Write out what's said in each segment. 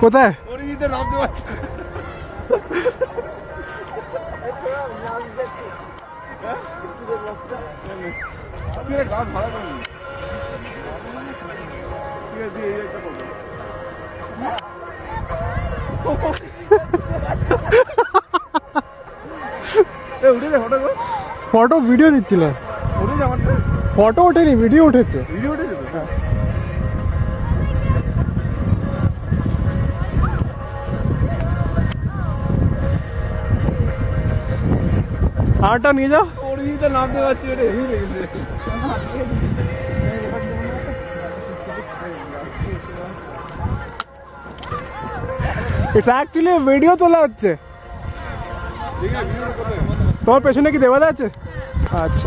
কোথায়? অরিজিতে নামতে পারছি গাছ ভাড়া করি ঠিক আছে এই একটা করবো উঠেছে ফটো ফটো ভিডিও দিচ্ছিল উঠেছে আমারটা ফটো ওঠেনি ভিডিও উঠেছে ভিডিও উঠেছে তো হ্যাঁ আরটা নিয়ে যাও অরিজিতে নামতে পারছি এটা হেভি লেগেছে এটা অ্যাকচুয়ালি ভিডিও তোলা হচ্ছে তোমার পেছনে কি দেওয়াল আছে আচ্ছা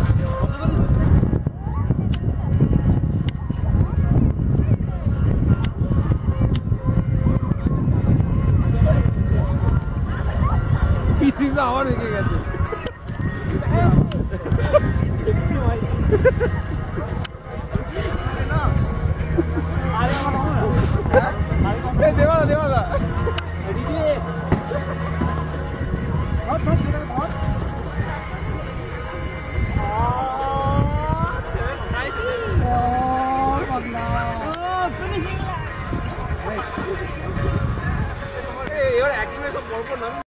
পিসিটা আবার রেখে গেছে দেওয়ালা দেওয়ালা এবার একই সব বড় নাম